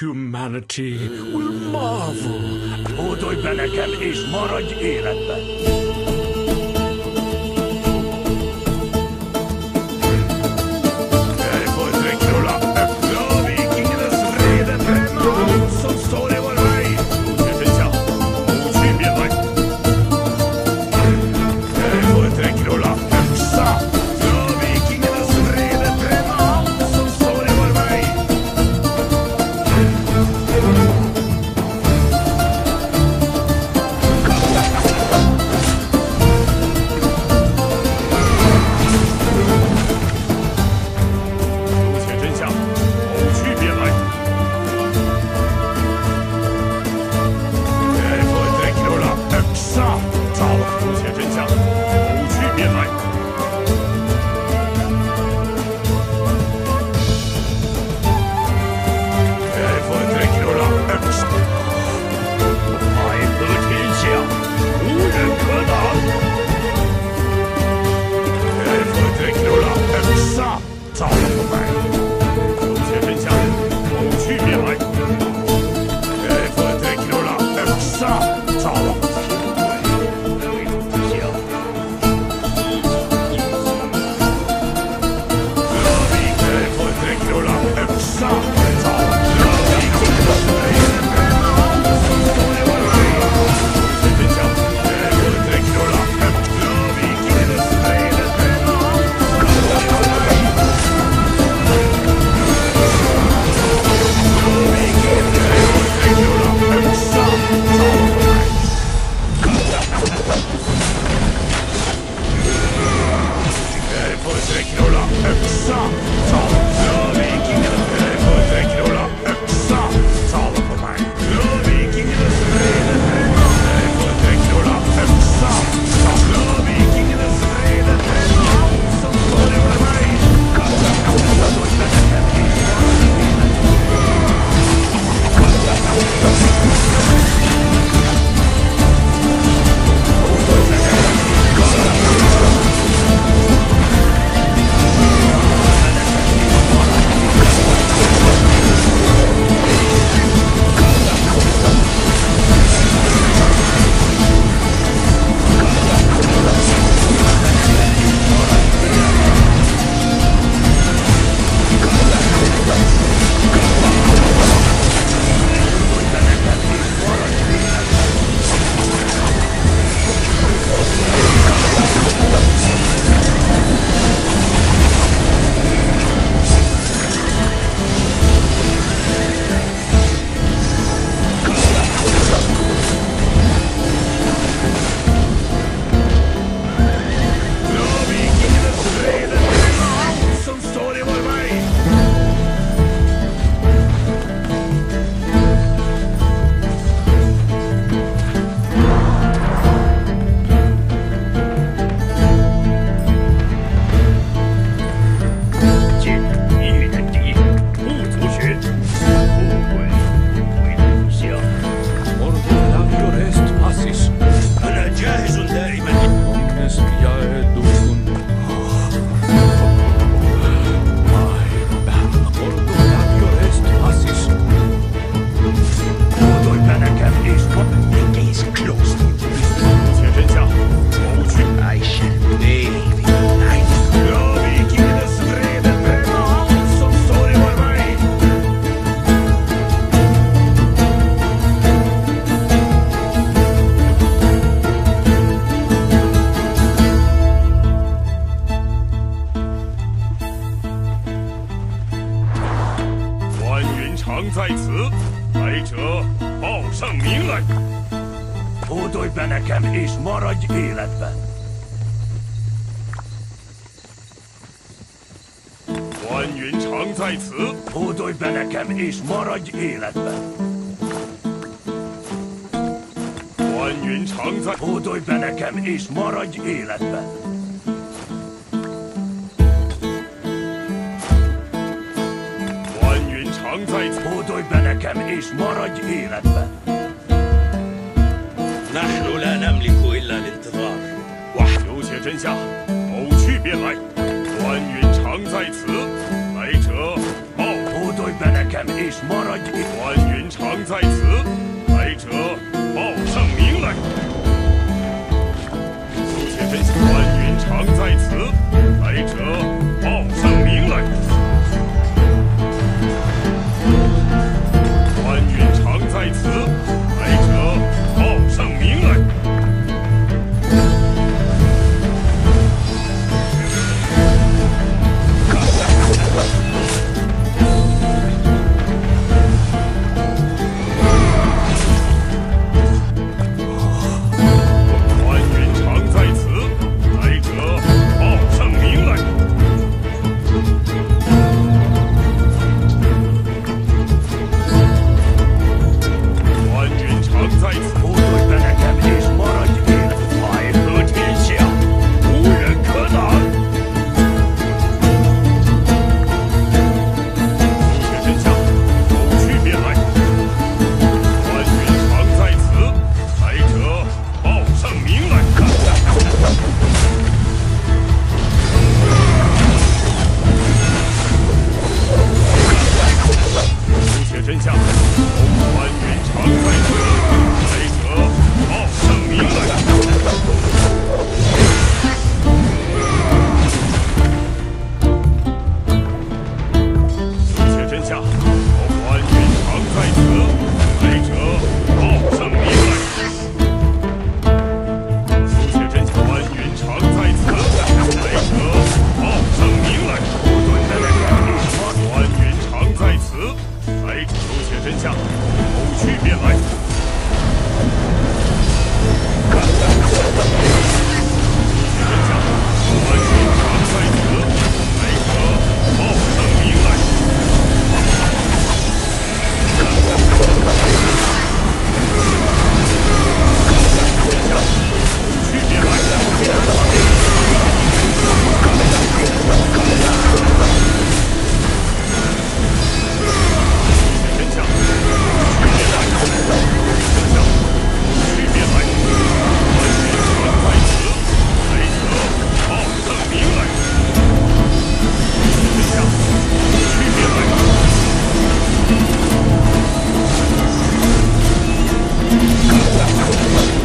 humanity will marvel. Hódolj be nekem, és maradj életben! Hódolj be nekem, és maradj életben! Hódolj be nekem, és maradj életben! Hódolj be nekem, és maradj életben! Hódolj be nekem, és maradj életben! نحن لا نملك إلا الانتظار. 有且真相，某去便来。关云长在此，来者报。部队本来 nekem és maradj itt! 关云长在此，来者报上名来。速且真相，关云长在此，来者报上名来。关云长在此，来者报上名来。 Hódolj be nekem és maradj itt! Ajtó天下, 无人可挡! 速且真相，有去便来。关云长在此，来者报上名来。速且真相，关云长在此，来者报上名来。 速且真相，关云长在此，来者报上名来。速且真相，关云长在此，来者报上名来。关云长在此，来，速且真相，有去便来。速且真相，关云长在此，来者报上名来。 去便来！真相，去便来！真相，去便来！关云长在此，来者报上名来！真相，去便来！